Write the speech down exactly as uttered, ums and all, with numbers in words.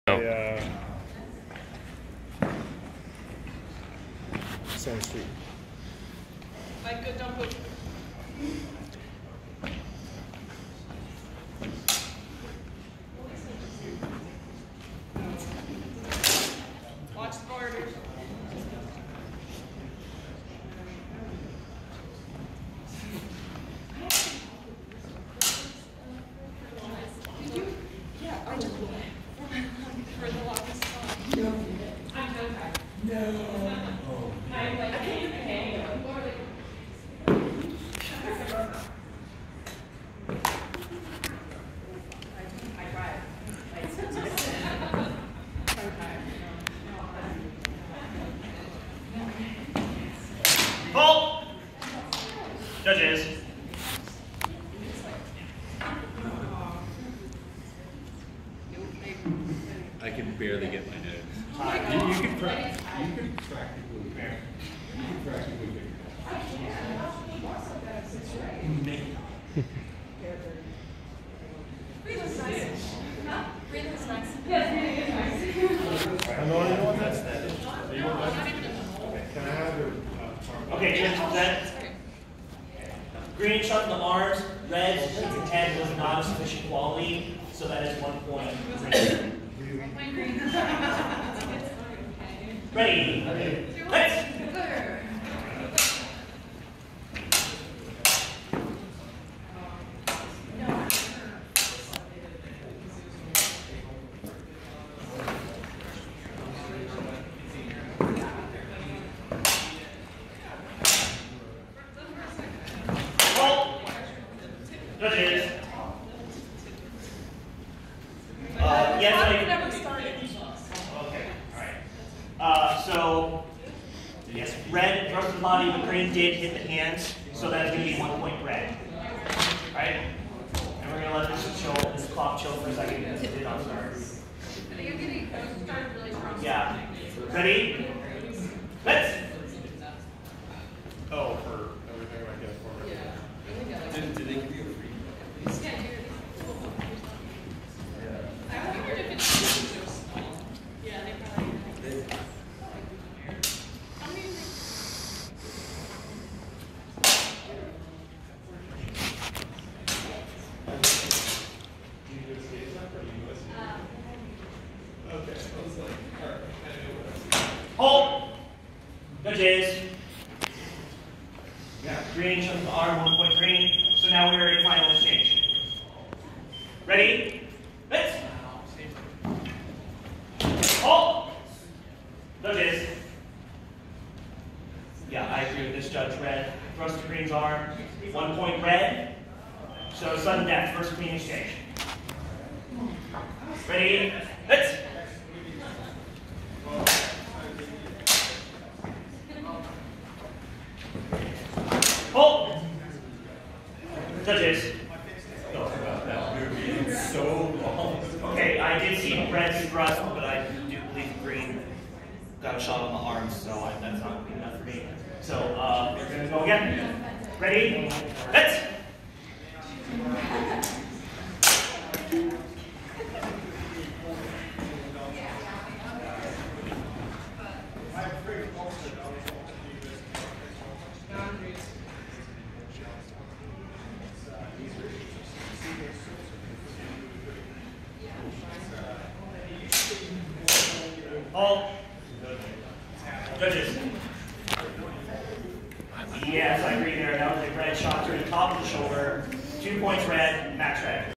Uh, Center Street. Like, good, don't push. Watch the borders. Did you? Yeah, I just for the longest time. No. I'm so tired. No. I'm like, I can't even hang it. Halt! Judges. I can barely get my nose. Uh, You, you can pra- you can practically you can practically get Breathe is nice. Huh? Breathe is nice. I know, you know what that's that is. You know what? Can I have your, uh, Okay, here's that. Green shut the arms, red intent was not of sufficient quality, so that is one point. Ready? Let's. Judges. Uh, yes, I never started. Okay, all right. Uh, so, yes, red thrust the body, but green did hit the hands, so that is going to be one point red. All right? And we're going to let this chill, this clock chill for a second. It not start. You're getting started really strong. Yeah. Ready? Let's. oh, for everything like that for me. Yeah. Did, did they give you a free? I wondered if it's so small. Yeah, they probably. How many? Hold. Judges. Yeah, green shows the arm, one point green. So now we're in final exchange. Ready? Let's. Hold. Judges. Yeah, I agree with this judge. Red. Thrust to green's arm. One point red. So sudden death. First clean exchange. Ready? Let's. Hold. Judges. Talk about that movie. It's so long. Okay, I did see red's thrust, but I do believe green got a shot on the arms, so I, that's not good enough for me. So uh, we're going to go again. Ready? Let's. All judges. Yes, I agree there. That was a red shot through the top of the shoulder. Two points red, max red.